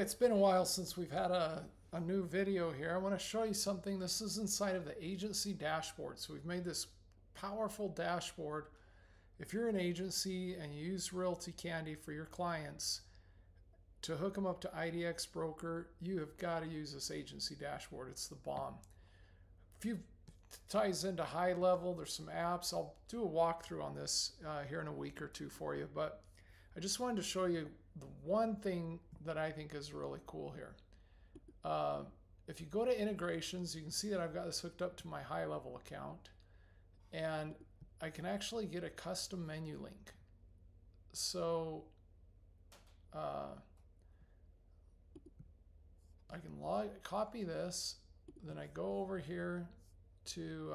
It's been a while since we've had a new video here. I want to show you something. This is inside of the agency dashboard. So we've made this powerful dashboard. If you're an agency and you use Realty Candy for your clients to hook them up to IDX broker, you have got to use this agency dashboard. It's the bomb. A few ties into HighLevel. There's some apps. I'll do a walkthrough on this here in a week or two for you, but I just wanted to show you the one thing that I think is really cool here. If you go to integrations, you can see that I've got this hooked up to my HighLevel account, and I can actually get a custom menu link. So I can copy this, then I go over here to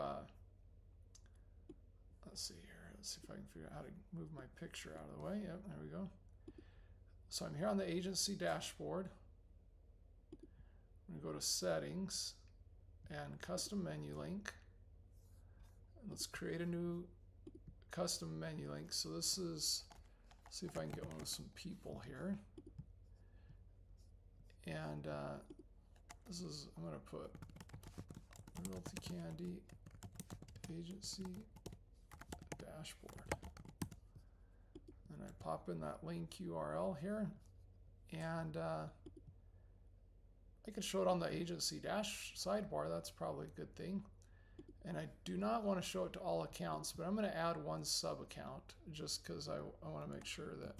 let's see here. Let's see if I can figure out how to move my picture out of the way. Yep, there we go. So I'm here on the agency dashboard. I'm going to go to settings and custom menu link. And let's create a new custom menu link. So this is, let's see if I can get one with some people here. And this is, I'm going to put Realty Candy agency dashboard. And I pop in that link URL here, and I can show it on the agency dash sidebar. That's probably a good thing. And I do not want to show it to all accounts, but I'm going to add one sub account just because I want to make sure that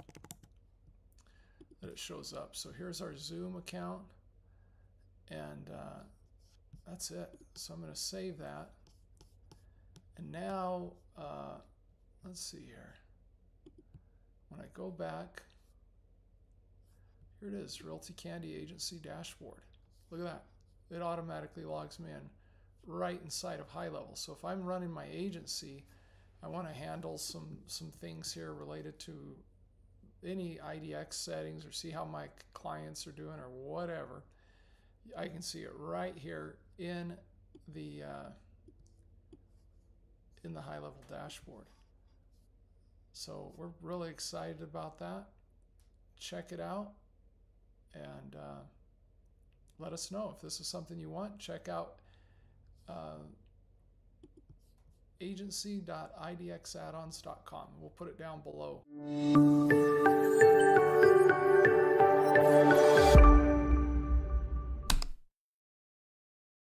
it shows up. So here's our Zoom account, and that's it. So I'm going to save that. And now, let's see here. When I go back, here it is, Realty Candy Agency Dashboard. Look at that. It automatically logs me in right inside of HighLevel. So if I'm running my agency, I want to handle some things here related to any IDX settings or see how my clients are doing or whatever. I can see it right here in the HighLevel dashboard. So we're really excited about that. Check it out and let us know if this is something you want. Check out agency.idxaddons.com. We'll put it down below.